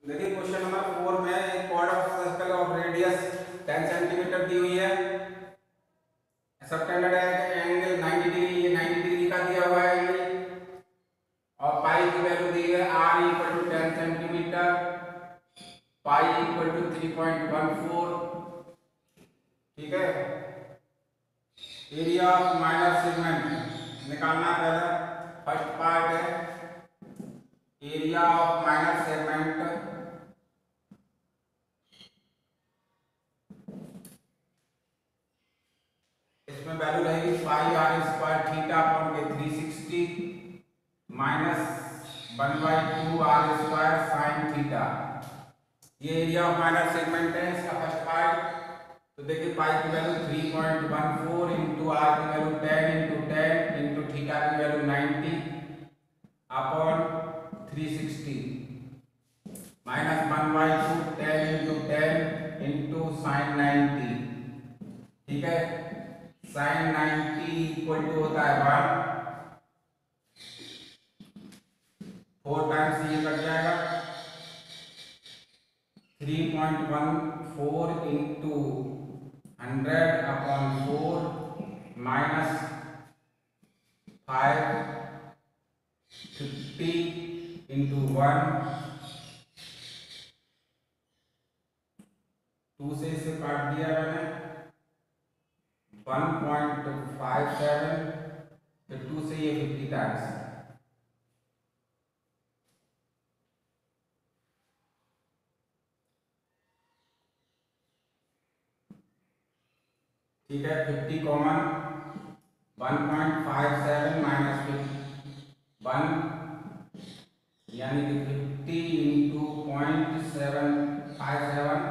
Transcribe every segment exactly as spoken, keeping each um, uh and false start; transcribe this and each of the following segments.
देखिए question number four में एक chord of circle of radius ten centimetre दी हुई है। सबटेंडेड एंगल नाइंटी डिग्री, ये नाइंटी डिग्री का दिया हुआ है एंगल, और पाई की वैल्यू दी है r equal to ten centimetre, pi equal to three point one four. ठीक है, एरिया ऑफ माइनर सेगमेंट निकालना है। पहले फर्स्ट पार्ट है एरिया ऑफ माइनर सेगमेंट। इसमें वैल्यू रहेगी pi r square theta upon के three sixty minus one by two r square sine theta. ये एरिया ऑफ माइनर सेगमेंट है इसका फर्स्ट पार्ट। तो देखिए पाई की value three point one four into r की value ten into ten into theta की value ninety upon three sixty minus one by two ten into ten into sine ninety. ठीक है, sine ninety equal to होता है one, four times ये cut जाएगा, three point one four into hundred upon four minus five fifty into one, two से इसे काट दिया मैंने, वन पॉइंट फाइव सेवन, तो टू से ये फिफ्टी टाइम्स। ठीक है, fifty common, one point five seven minus one यानी कि fifty into point seven five seven,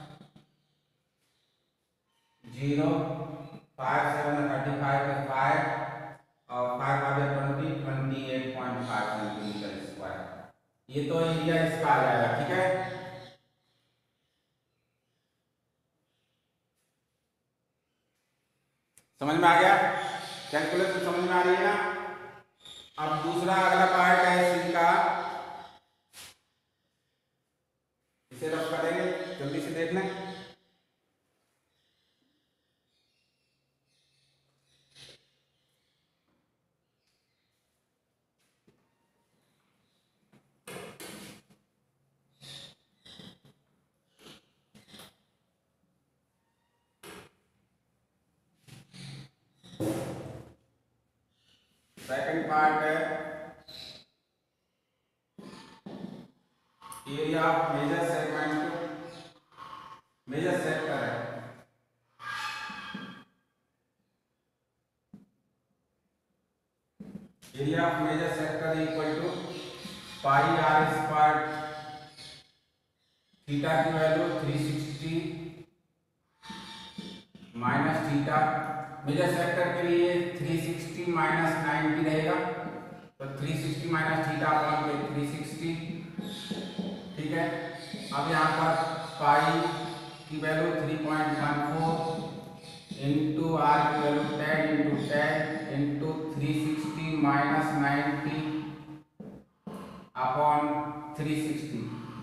zero, five seven thirty five के फाइव, और फाइव आ गया twenty, twenty eight point five centimetre square. ये तो एरिया इसका आ जाएगा। ठीक है, समझ में आ गया? कैलकुलेशन समझ में आ रही है ना? अब दूसरा अगला पार्ट है इसी का, इसे रफ करेंगे, जल्दी से देख लें। सेकंड पार्ट है area of major segment, major sector है। Area of major sector equal to pi r square, theta की value three sixty minus theta. Major sector के लिए थ्री सिक्सटी माइनस नाइंटी रहेगा, तो three sixty minus theta upon के three sixty. ठीक है, अब यहाँ पर पाई की value three point one four into r की value ten into ten into three sixty minus ninety upon three sixty,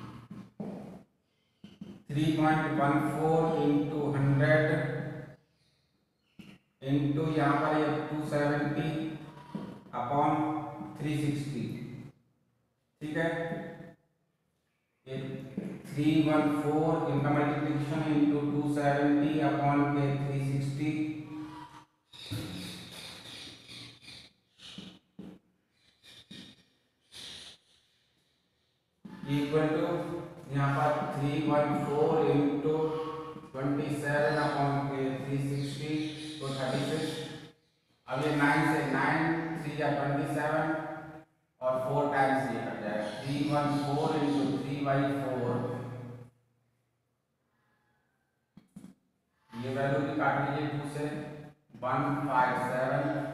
three point one four into hundred into यहाँ पर ये two seventy upon three sixty. ठीक है, ये three one four इनका multiplication into two seventy upon के three sixty equal to यहाँ पर three one four into twenty seven upon के थ्री सिक्सटी, तो थर्टी सिक्स। अब ये नाइन से नाइन, थ्री या ट्वेंटी सेवन, और फोर टाइम्स ये कट जाएगा, three one four into three by four, ये वैल्यू भी काट लीजिए टू से, वन फाइव सेवन,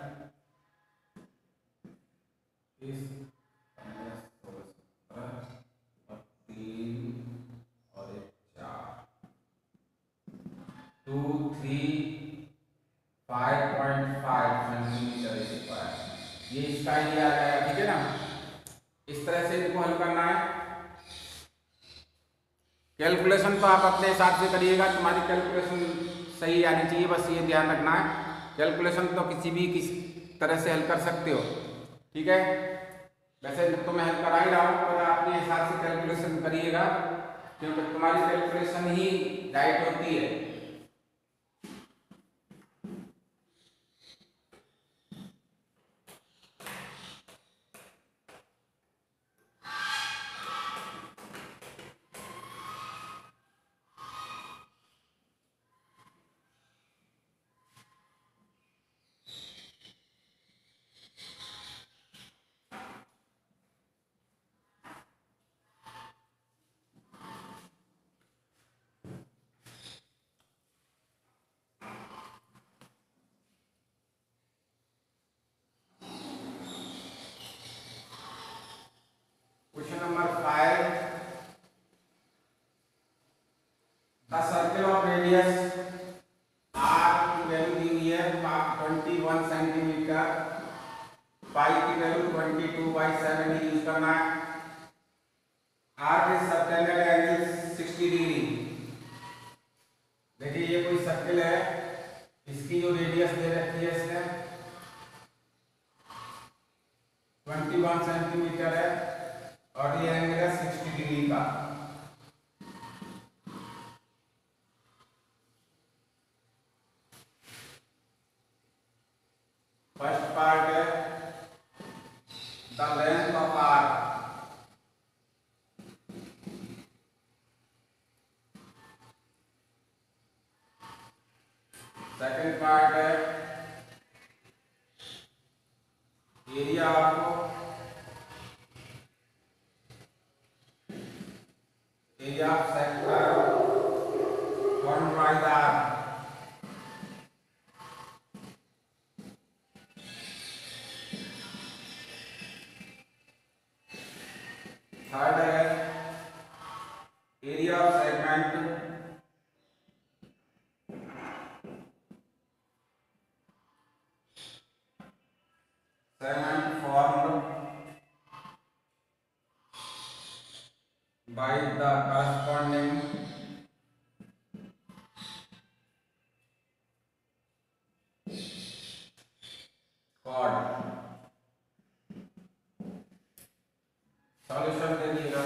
इस और तीन और एक चार, two three five point five centimetre square. ये इसका एरिया आ जाएगा। ठीक है ना, इस तरह से इनको हल करना है। कैलकुलेशन तो आप अपने हिसाब से करिएगा, तुम्हारी कैलकुलेशन सही आनी चाहिए, बस ये ध्यान रखना है। कैलकुलेशन तो किसी भी किसी तरह से हल कर सकते हो, ठीक है। वैसे तो मैं हल करा ही रहा हूँ, पर अपने हिसाब से कैलकुलेशन करिएगा, क्योंकि तुम्हारी कैलकुलेशन ही राइट होती है। Question number five, the circle of radius r की वैल्यू दी हुई है इक्कीस सेंटीमीटर, पाई की वैल्यू बाईस बाई सेवन यूज करना है। आर के सबटेंडेड एंगल साठ डिग्री। देखिए ये कोई सर्कल है, इसकी जो रेडियस दे रखी है इसने इक्कीस सेंटीमीटर है और ये एंगल है साठ डिग्री का। फर्स्ट पार्ट है the length of arc, second part है area of area of sector formed by the arc. Third है area of segment segment formed by the corresponding chord। Solution देखिएगा,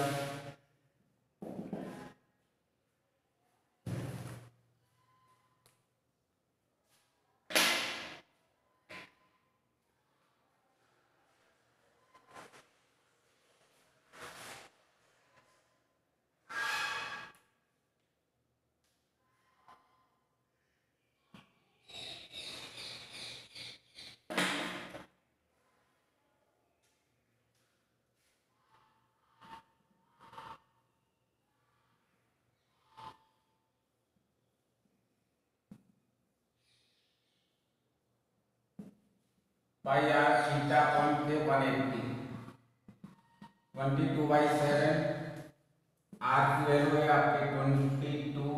pi r theta point the one eighty, twenty two by seven, r की value है आपके twenty two,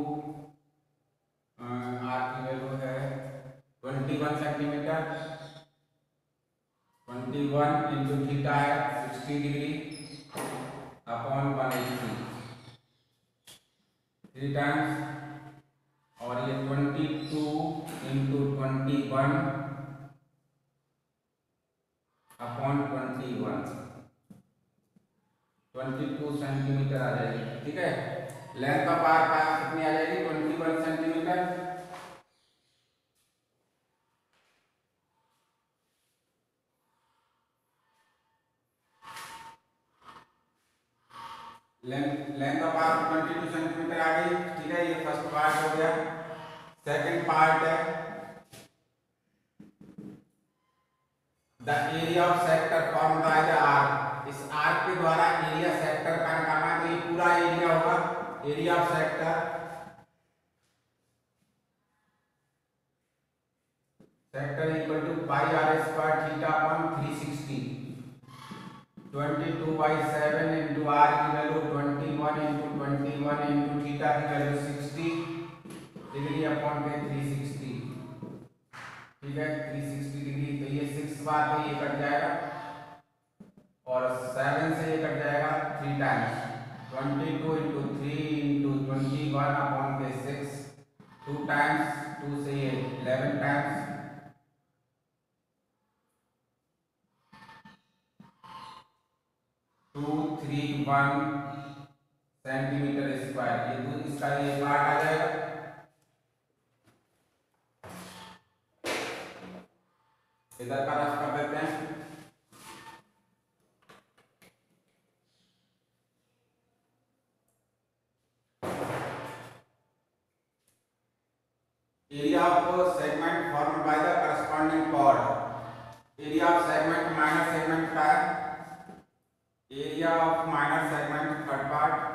r की value है twenty one centimetre, twenty one into theta है साठ degree upon one eighty, three times, और ये twenty two into twenty one upon twenty one, twenty two centimetre आ जाएगी, ठीक है। लेंथ ऑफ आर्क कितनी आ जाएगी, twenty one centimetre. Length length of arc twenty two centimetre आ गई, ठीक है। ये फर्स्ट पार्ट हो गया। सेकंड पार्ट है the area of sector formed by the arc. इस आर्क के द्वारा एरिया सेक्टर का निकालना है, तो ये पूरा एरिया होगा area of sector, sector equal to pi r square theta upon three sixty, twenty two by seven into r की value twenty one into twenty one into theta की वैल्यू सिक्सटी डिग्री अपॉन के three sixty, ठीक है, three sixty degree. तो ये six बार तो ये cut जाएगा और सेवन से ये कट जाएगा three times, twenty two into three into twenty one upon के सिक्स, टू टाइम्स टू से ये eleven times, two three one centimetre square, ये इसका ये पार्ट आ जाएगा। इधर का रफ कर देते हैं। Area of segment formed by the corresponding chord. Area of segment minor segment का है, area of minor segment third part,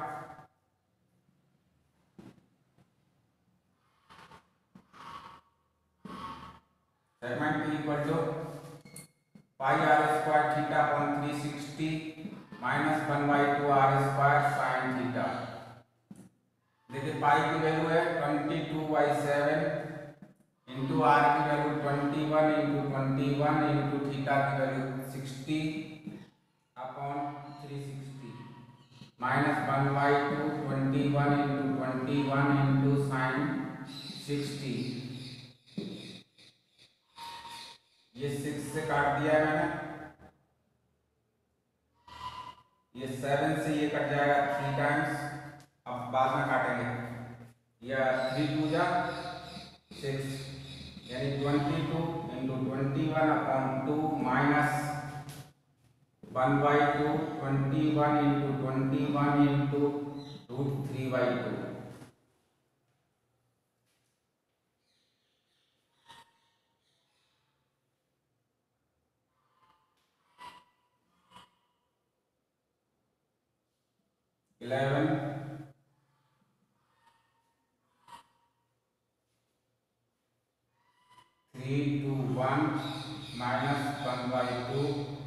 segment equal to pi r square theta upon three sixty minus one by two r square sine theta. देखिए pi की value है twenty two by seven into r की value twenty one into twenty one into theta की value sixty upon three sixty minus one by two twenty one into twenty one into sine sixty. ये six से काट दिया है मैंने, ये seven से ये कट जाएगा थ्री टाइम्स, अब बाद में काटेंगे। यह थ्री टू जा सिक्स यानी twenty two into twenty one upon two minus one by two twenty one into twenty one into root three by two. Eleven three two one minus one by two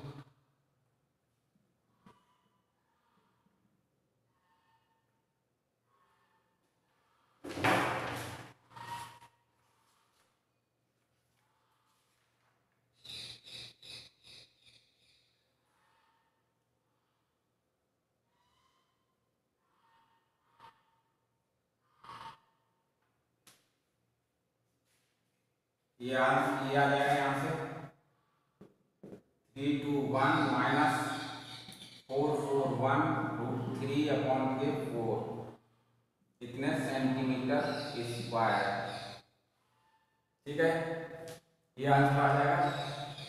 ये आ ये आ जाएगा यहाँ से three two one minus four four one root three upon के four, कितने centimetre square. ठीक है, ये आंसर आ जाएगा।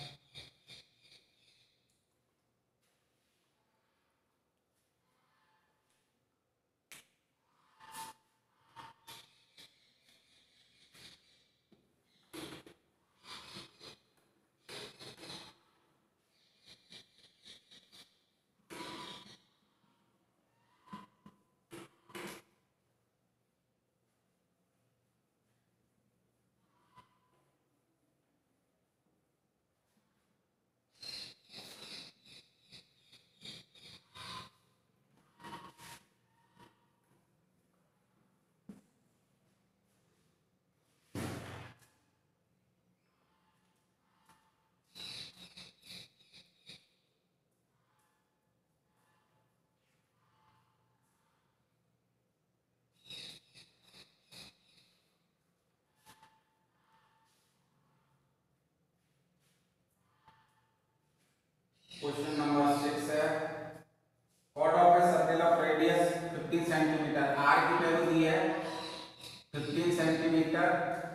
क्वेश्चन नंबर सिक्स है, cord of a circle of radius fifteen centimetre, r की वैल्यू दी है fifteen centimetre,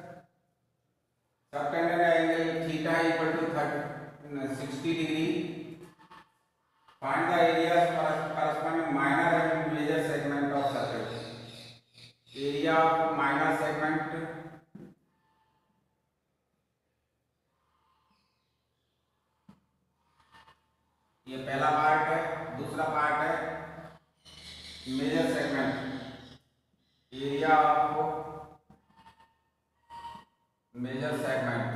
subtended angle theta equal to sixty degree, find the area corresponding minor and major segment of circle। Area of minor segment ये पहला part है, दूसरा part है major segment, area of major segment.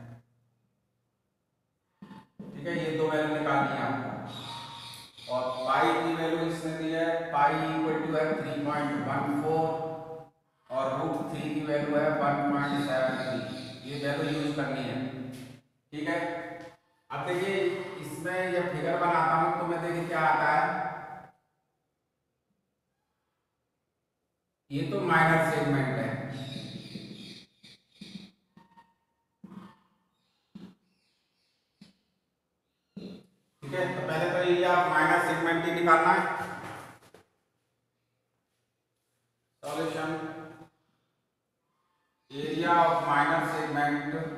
ठीक है, ये दो value निकालनी है आपको। और पाई की वैल्यू इसने दी है, पाई इक्वल टू है थ्री पॉइंट वन फोर और रूट थ्री की वैल्यू है वन पॉइंट सेवन थ्री। ये वैल्यू यूज करनी है। ठीक है, अब देखिए इसमें ये फिगर बनाता हूं तो मैं देखिए क्या आता है। ये तो माइनर सेगमेंट है। ठीक है, तो पहले तो एरिया ऑफ माइनर सेगमेंट ही निकालना है। Solution, area of minor segment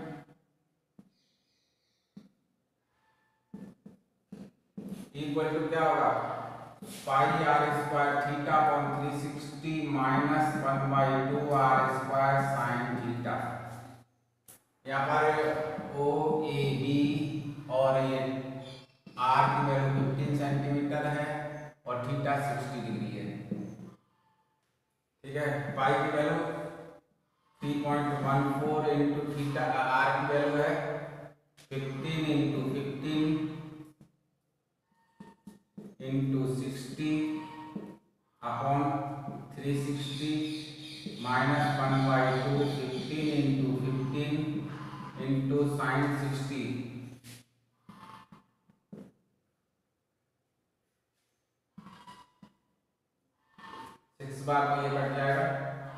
equal to क्या होगा, pi r square theta upon three sixty minus one by two r square sine theta. यहाँ पर ओ ए बी और ये आर की वैल्यू फिफ्टीन सेंटीमीटर है और थीटा सिक्सटी डिग्री है। ठीक है, पाई की value three point one four into theta, r की वैल्यू है fifteen into fifteen into sixty upon three sixty minus one by two, fifteen into fifteen into sine sixty. Six बार को ये cut जाएगा,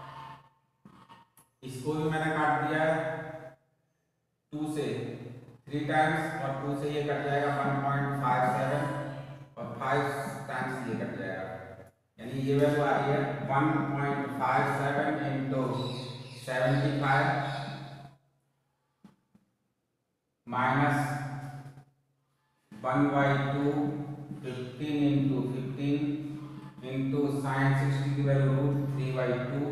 इसको भी मैंने काट दिया है टू से, थ्री टाइम्स और टू से ये कट जाएगा वन पॉइंट फाइव सेवन और फाइव टाइम्स ये कट जाएगा, यानी ये वैल्यू आ रही है one point five seven into seventy five minus one by two, fifteen into fifteen into sine sixty की value root three by two,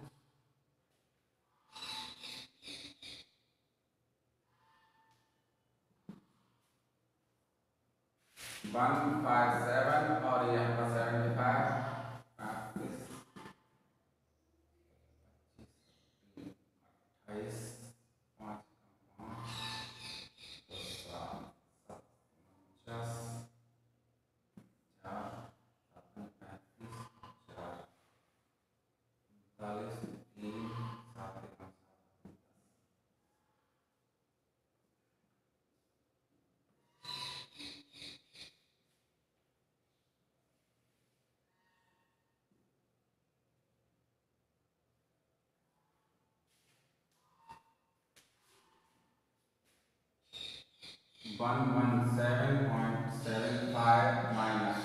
one five seven और यहाँ पर सेवेंटी फाइव, अट्ठाईस पाँच one one seven point seven five minus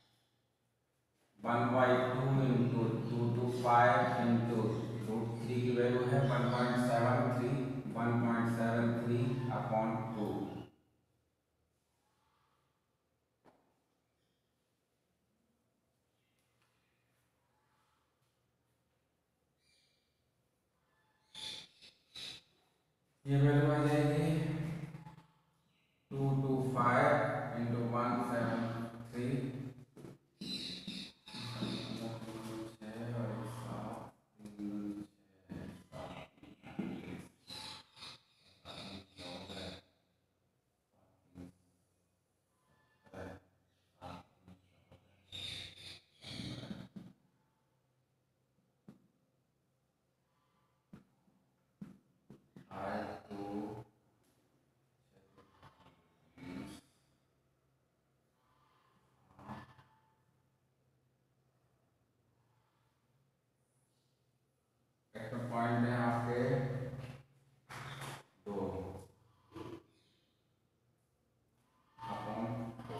one by two into two two five into root three की value है one point seven three, one point seven three upon two. ये value आ जाएगी two two five into one seven three, point है आपके दो upon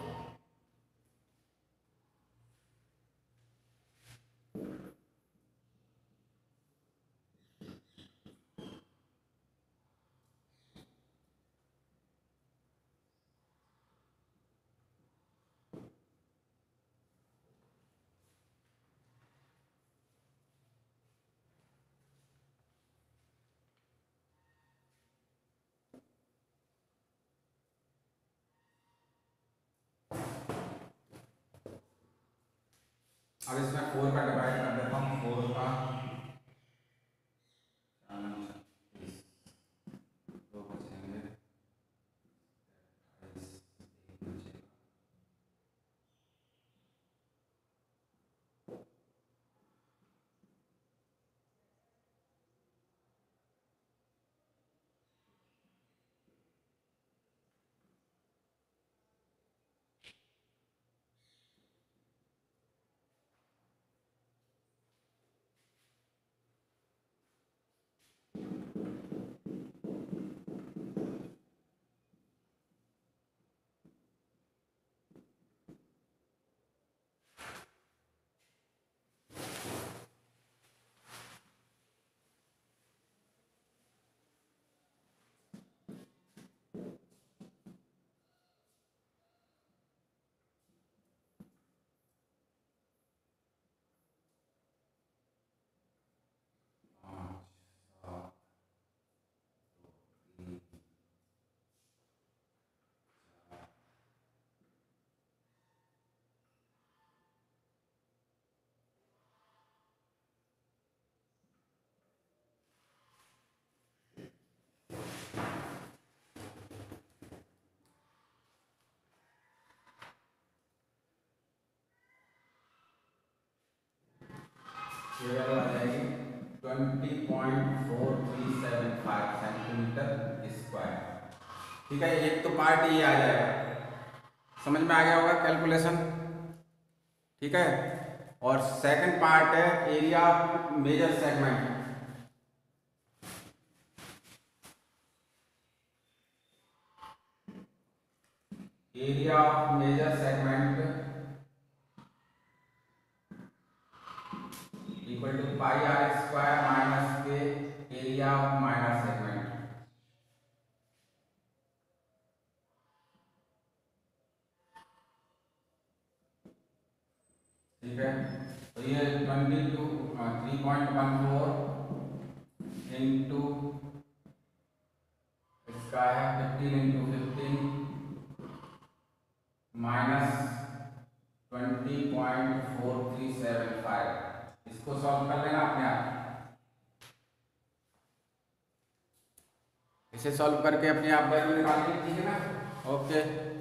अब इसमें फोर का डिवाइड कर देता हूँ, फोर का दो बचेंगे, ये वैल्यू आ जाएगी twenty point four three seven five centimetre square. ठीक है, एक तो पार्ट ये आ जाएगा, समझ में आ गया होगा कैलकुलेशन। ठीक है, और सेकंड पार्ट है area of major segment. Area of major segment equal to pi r square minus के एरिया ऑफ माइनर सेगमेंट। ठीक है, तो ये twenty two three point one four into इसका है fifteen into fifteen minus twenty point four three seven five. इसको solve कर लेना अपने आप, इसे सॉल्व करके अपने आप वैल्यू निकाल लीजिए ना। ओके।